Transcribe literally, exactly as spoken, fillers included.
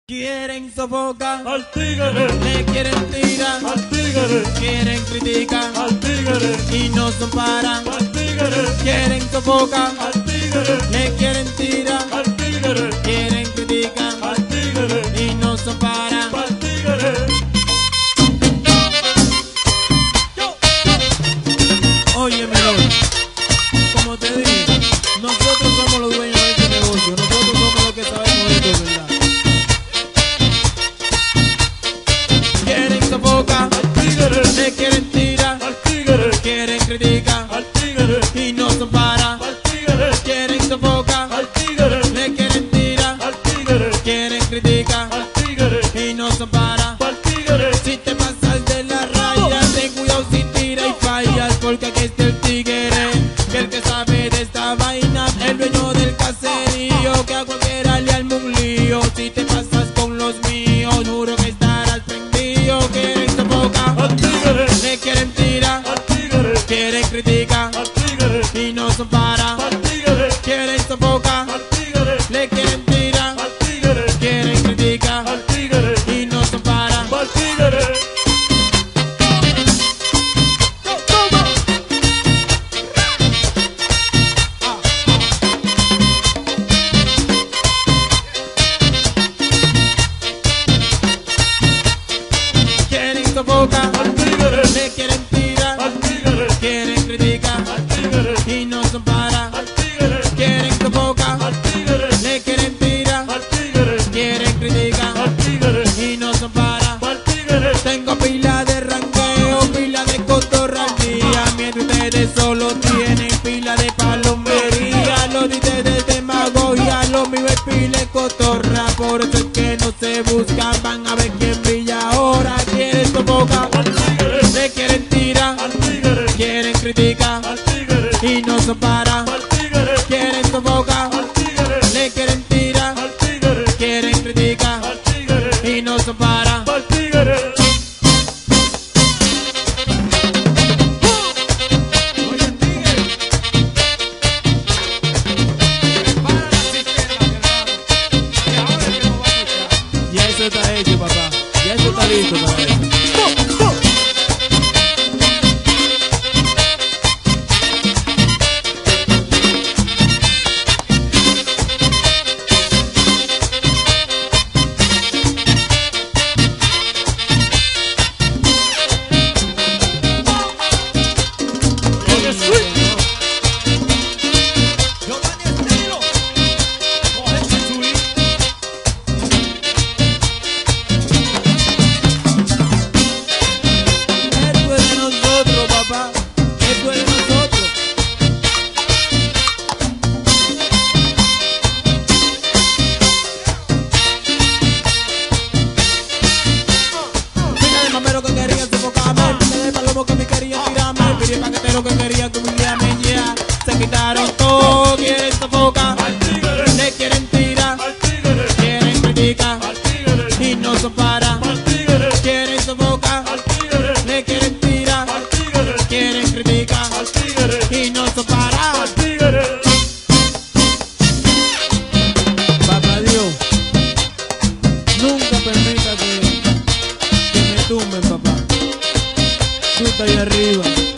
Quieren sofocar al tigre, le quieren tirar al tigre, quieren criticar al tigre, y no son para. al tigre, Quieren sofocar al tigre, le quieren tirar al tigre, quieren criticar al tigre, y no son para. al tigre. Oye, mi loco, como te digo, nosotros somos los dueños de este negocio, nosotros somos los que sabemos de esto, ¿verdad? Quieren sofocar, Al tigre, le quieren tirar, al tigre, quieren criticar al tigre, y no son para. al tigre, Quieren sofocar, al tigre, le quieren tirar, al tigre, quieren criticar al tigre, y no son para. al tigre. Si te pasas de la raya, ten cuidado si tira y fallas, porque aquí está el tigre, que el que sabe de esta vaina, el dueño del caserío, que a cualquiera le arma un lío. Si te pasas con los míos, juro que estarás prendido. Quieren sofocar, Al tigre, le quieren tirar, al tigre, quieren criticar al tigre, y no son para. al tigre, Quieren sofocar, al tigre, le quieren tirar, al tigre, quieren criticar al tigre, y no son para. al tigre. Quieren sofocar, Al tigre, le quieren tirar, al tigre, quieren criticar al tigre, y no son para. al tigre, Quieren sofocar, al tigre, le quieren tirar, al tigre, quieren criticar al tigre, y no son para. al tigre. Tengo pila de ranqueo, pila de cotorra al día, mientras ustedes solo tienen pila de palomería. Lo de ustedes demagogia, lo mío es pila de cotorra, por eso es que no se buscan, van a ver quién brilla ahora. Quieren sofocar, Al tigre, le quieren tirar, al tigre, quieren criticar al tigre, y no son para. al tigre, Quieren sofocar, al tigre, le quieren tirar, al tigre, quieren criticar al tigre, y no son para. al tigre. Oye, tigre, prepara la cisterna, mi hermano, que ahora es que nos vamos a echar. Ya eso está hecho, papá. Ya eso está listo para eso. Oye, sweet. Giovanni Estilo, coge ese chuli. Esto es de nosotros, papá. Esto es de nosotros. Pila de mamero que querían sofocarme, pila de palomo que me querían tirarme, pila de paquetero que querían que humillarme, ya. Se quitaron todo, quieren sofocar, Al tigre, le quieren tirar, al tigre, quieren criticar al tigre, y no son para. al tigre, Quieren sofocar, al tigre, le quieren tirar, al tigre, quieren criticar al tigre, y no son para. al tigre. Papá Dios, nunca permita que, que me tumben, papá. Tú estás ahí arriba.